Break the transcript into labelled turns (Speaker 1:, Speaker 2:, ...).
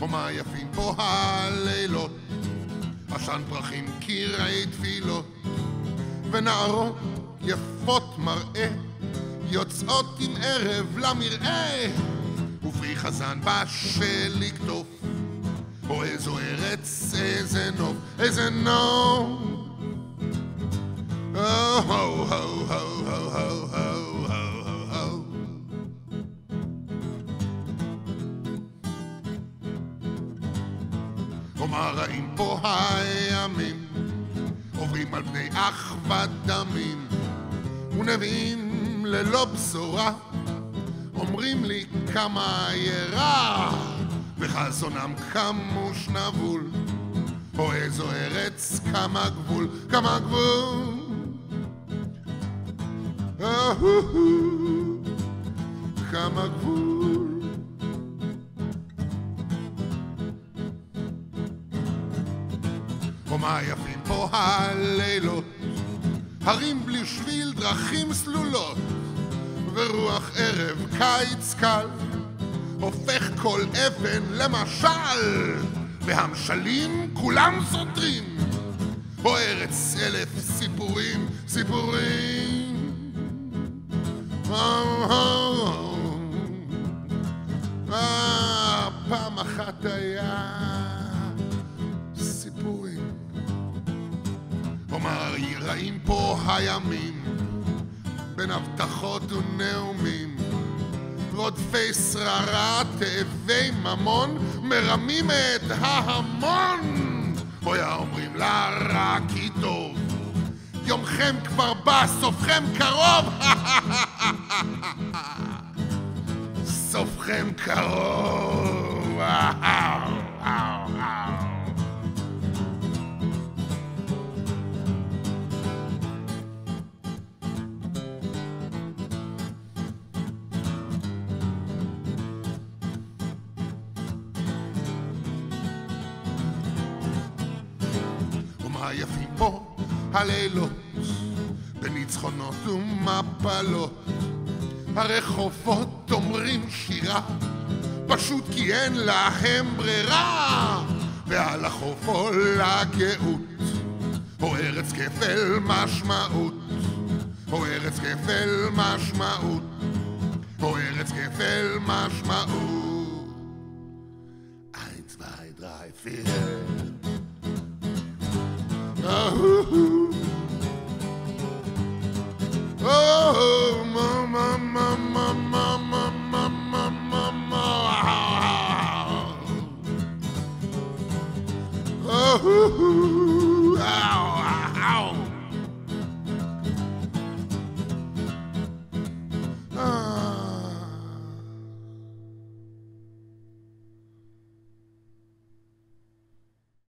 Speaker 1: ומה יפים פה הלילות, עשן פרחים קירי תפילות, ונערות יפות מראה יוצאות עם ערב למראה, ופרי חזן בשל לקטוף, או איזו ארץ, איזה נוף, איזה נוף. ומה רעים פה הימים, עוברים על בני אח ודמים, ונביאים ללא בשורה, אומרים לי כמה ירע, וחזונם כמוש נבול, או איזו ארץ, כמה גבול, כמה גבול. כמה גבול. ומה יפים פה הלילות, הרים בלי שביל, דרכים סלולות, ורוח ערב קיץ קל הופך כל אבן למשל, והמשלים כולם סותרים, או ארץ אלף סיפורים, סיפורים. פעם אחת היה סיפורים. אומר יראים פה הימים, בין הבטחות ונאומים, רודפי שררה, תאבי ממון, מרמים את ההמון. בויה אומרים לה רק כי טוב, יומכם כבר בא, סופכם קרוב. סופכם קרוב. ומה יפים פה הלילות, בניצחונות ומפלות, הרחובות אומרים שירה, פשוט כי אין להם ברירה, ועל החוף עולה גאות, או ארץ כפל משמעות, או ארץ כפל משמעות, או ארץ כפל משמעות. 1, 2, 3, 4. Oh, mama, mama, mama, mama, mama. Oh,